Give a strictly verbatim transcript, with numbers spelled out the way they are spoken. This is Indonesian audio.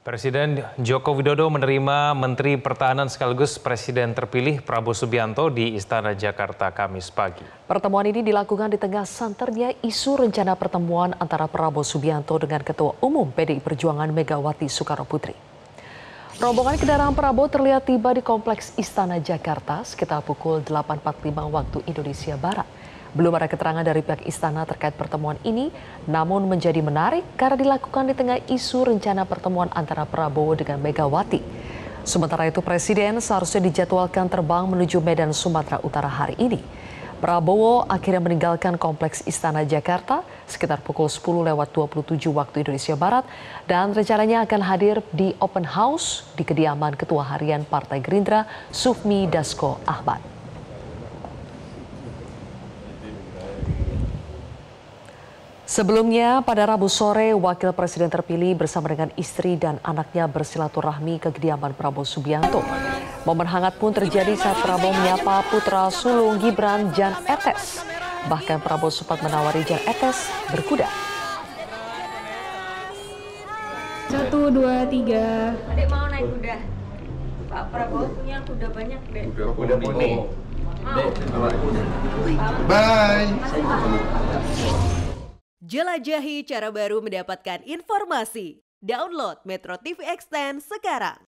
Presiden Joko Widodo menerima Menteri Pertahanan sekaligus Presiden terpilih Prabowo Subianto di Istana Jakarta Kamis pagi. Pertemuan ini dilakukan di tengah santernya isu rencana pertemuan antara Prabowo Subianto dengan Ketua Umum P D I Perjuangan Megawati Soekarnoputri. Rombongan kendaraan Prabowo terlihat tiba di Kompleks Istana Jakarta sekitar pukul delapan empat puluh lima waktu Indonesia Barat. Belum ada keterangan dari pihak istana terkait pertemuan ini, namun menjadi menarik karena dilakukan di tengah isu rencana pertemuan antara Prabowo dengan Megawati. Sementara itu Presiden seharusnya dijadwalkan terbang menuju Medan, Sumatera Utara hari ini. Prabowo akhirnya meninggalkan Kompleks Istana Jakarta sekitar pukul sepuluh lewat dua puluh tujuh waktu Indonesia Barat dan rencananya akan hadir di Open House di kediaman Ketua Harian Partai Gerindra Sufmi Dasko Ahmad. Sebelumnya, pada Rabu sore, Wakil Presiden terpilih bersama dengan istri dan anaknya bersilaturahmi ke kediaman Prabowo Subianto. Momen hangat pun terjadi saat Prabowo menyapa putra sulung Gibran, Jan Etes. Bahkan Prabowo sempat menawari Jan Etes berkuda. Satu, dua, tiga. Adek mau naik kuda? Pak Prabowo punya kuda banyak, Dek. Kuda poni. Bye. Jelajahi cara baru mendapatkan informasi. Download Metro T V Extend sekarang.